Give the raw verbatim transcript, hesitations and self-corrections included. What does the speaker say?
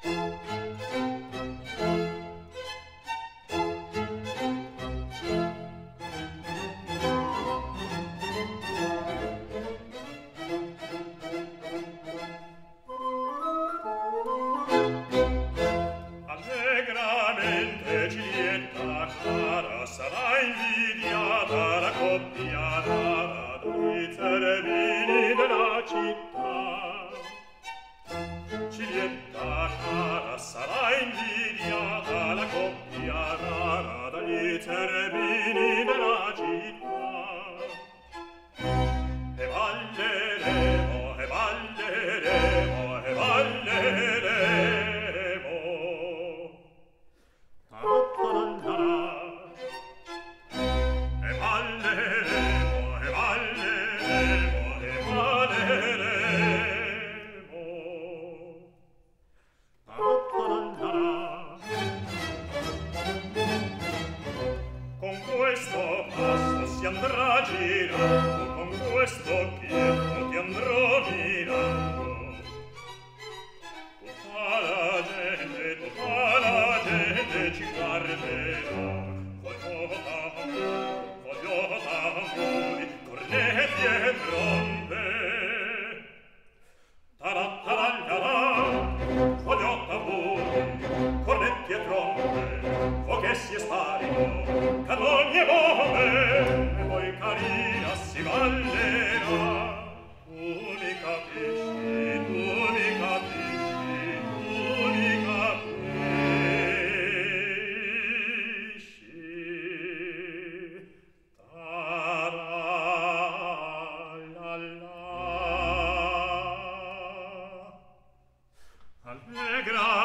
Allegramente Giulietta cara sarà invidiata la coppia rara dei zerbini della città. Giulietta cara sarà invidiata la coppia rara dagli zerbini della città. E balleremo, e balleremo, e balleremo. E balleremo, e balleremo, e balleremo. Con questo passo si andrà girando, con questo piede ti andrò mirando. Tutta la gente, tutta la gente ci guarderà. Voglio voglio tamburi, cornetti e trombe. Taratarallala, voglio tamburi, cornetti e trombe, fuochessi e sparino, cannoni e bombe, e poi carina si ballerà. Tu mi capisci, tu mi capisci, tu mi capisci. Tarallala. Allegra